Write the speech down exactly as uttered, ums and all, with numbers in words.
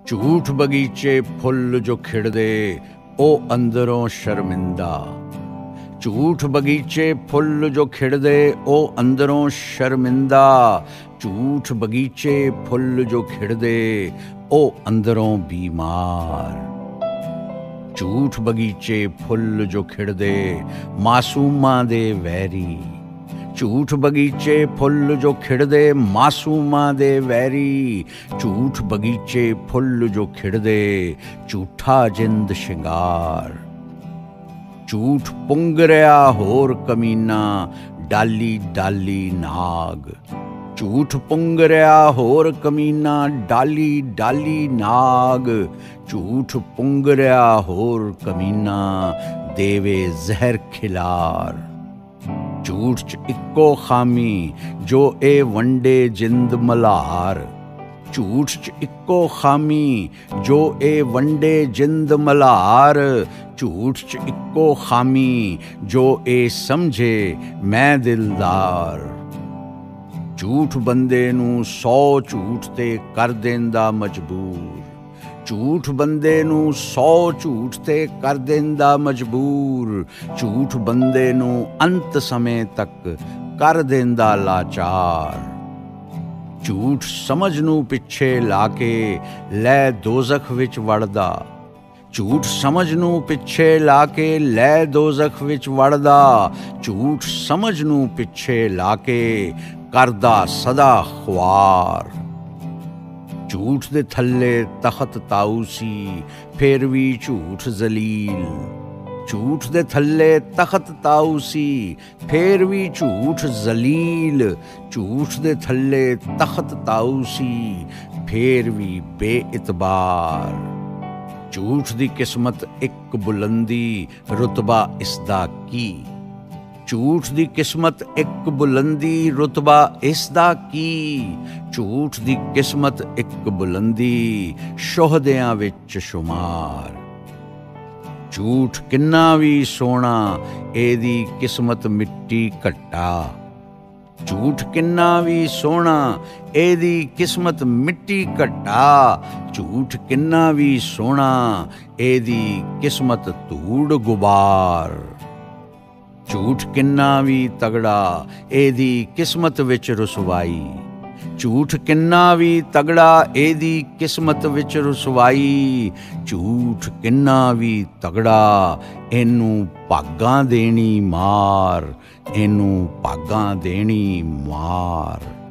ਝੂਠ ਬਗੀਚੇ ਫੁੱਲ ਜੋ ਖਿੜਦੇ ਉਹ ਅੰਦਰੋਂ ਸ਼ਰਮਿੰਦਾ। ਝੂਠ ਬਗੀਚੇ ਫੁੱਲ ਜੋ ਖਿੜਦੇ ਉਹ ਅੰਦਰੋਂ ਸ਼ਰਮਿੰਦਾ। ਝੂਠ ਬਗੀਚੇ ਫੁੱਲ ਜੋ ਖਿੜਦੇ ਉਹ ਅੰਦਰੋਂ ਬੀਮਾਰ। ਝੂਠ ਬਗੀਚੇ ਫੁੱਲ ਜੋ ਖਿੜਦੇ ਮਾਸੂਮਾਂ ਦੇ ਵੈਰੀ। ਝੂਠ ਬਗੀਚੇ ਫੁੱਲ ਜੋ ਖਿੜਦੇ ਮਾਸੂਮਾਂ ਦੇ ਵੈਰੀ। ਝੂਠ ਬਗੀਚੇ ਫੁੱਲ ਜੋ ਖਿੜਦੇ ਝੂਠਾ ਜਿੰਦ ਸ਼ਿੰਗਾਰ। ਝੂਠ ਪੁੰਗ ਰਿਹਾ ਹੋਰ ਕਮੀਨਾ ਡਾਲੀ ਡਾਲੀ ਨਾਗ। ਝੂਠ ਪੁੰਗ ਰਿਹਾ ਹੋਰ ਕਮੀਨਾ ਡਾਲੀ ਡਾਲੀ ਨਾਗ। ਝੂਠ ਪੁੰਗ ਰਿਹਾ ਹੋਰ ਕਮੀਨਾ ਦੇਵੇ ਜ਼ਹਿਰ ਖਿਲਾਰ। ਝੂਠ 'ਚ ਇੱਕੋ ਖਾਮੀ ਜੋ ਇਹ ਵੰਡੇ ਜਿੰਦ ਮਲ੍ਹਾਰ। ਝੂਠ 'ਚ ਇੱਕੋ ਖਾਮੀ ਜੋ ਇਹ ਵੰਡੇ ਜਿੰਦ ਮਲ੍ਹਾਰ। ਝੂਠ 'ਚ ਇੱਕੋ ਖਾਮੀ ਜੋ ਇਹ ਸਮਝੇ ਮੈਂ ਦਿਲਦਾਰ। ਝੂਠ ਬੰਦੇ ਨੂੰ ਸੌ ਝੂਠ 'ਤੇ ਕਰ ਦਿੰਦਾ ਮਜਬੂਰ। ਝੂਠ ਬੰਦੇ ਨੂੰ ਸੌ ਝੂਠ 'ਤੇ ਕਰ ਦਿੰਦਾ ਮਜਬੂਰ। ਝੂਠ ਬੰਦੇ ਨੂੰ ਅੰਤ ਸਮੇਂ ਤੱਕ ਕਰ ਦਿੰਦਾ ਲਾਚਾਰ। ਝੂਠ ਸਮਝ ਨੂੰ ਪਿੱਛੇ ਲਾ ਕੇ ਲੈ ਦੋਜ਼ਖ ਵਿੱਚ ਵੜਦਾ। ਝੂਠ ਸਮਝ ਨੂੰ ਪਿੱਛੇ ਲਾ ਕੇ ਲੈ ਦੋਜ਼ਖ ਵਿੱਚ ਵੜਦਾ। ਝੂਠ ਸਮਝ ਨੂੰ ਪਿੱਛੇ ਲਾ ਕੇ ਕਰਦਾ ਸਦਾ ਖੁਆਰ। ਝੂਠ ਦੇ ਥੱਲੇ ਤਖਤ ਤਾਊ ਸੀ ਫਿਰ ਵੀ ਝੂਠ ਜ਼ਲੀਲ। ਝੂਠ ਦੇ ਥੱਲੇ ਤਖਤ ਤਾਊ ਸੀ ਫਿਰ ਵੀ ਝੂਠ ਜ਼ਲੀਲ। ਝੂਠ ਦੇ ਥੱਲੇ ਤਖਤ ਤਾਊ ਸੀ ਫਿਰ ਵੀ ਬੇਇਤਬਾਰ। ਝੂਠ ਦੀ ਕਿਸਮਤ ਇੱਕ ਬੁਲੰਦੀ ਰੁਤਬਾ ਇਸਦਾ ਕੀ। ਝੂਠ ਦੀ ਕਿਸਮਤ ਇੱਕ ਬੁਲੰਦੀ ਰੁਤਬਾ ਇਸਦਾ ਕੀ। ਝੂਠ ਦੀ ਕਿਸਮਤ ਇੱਕ ਬੁਲੰਦੀ ਸ਼ੋਹਦਿਆਂ ਵਿੱਚ ਸ਼ੁਮਾਰ। ਝੂਠ ਕਿੰਨਾ ਵੀ ਸੋਹਣਾ ਇਹਦੀ ਕਿਸਮਤ ਮਿੱਟੀ ਘੱਟਾ। ਝੂਠ ਕਿੰਨਾ ਵੀ ਸੋਹਣਾ ਇਹਦੀ ਕਿਸਮਤ ਮਿੱਟੀ ਘੱਟਾ। ਝੂਠ ਕਿੰਨਾ ਵੀ ਸੋਹਣਾ ਇਹਦੀ ਕਿਸਮਤ ਧੂੜ ਗੁਬਾਰ। ਝੂਠ ਕਿੰਨਾ ਵੀ ਤਗੜਾ ਇਹਦੀ ਕਿਸਮਤ ਵਿੱਚ ਰੁਸਵਾਈ। ਝੂਠ ਕਿੰਨਾ ਵੀ ਤਗੜਾ ਇਹਦੀ ਕਿਸਮਤ ਵਿੱਚ ਰੁਸਵਾਈ। ਝੂਠ ਕਿੰਨਾ ਵੀ ਤਗੜਾ ਇਹਨੂੰ ਭਾਗਾਂ ਦੇਣੀ ਮਾਰ। ਇਹਨੂੰ ਭਾਗਾਂ ਦੇਣੀ ਮਾਰ।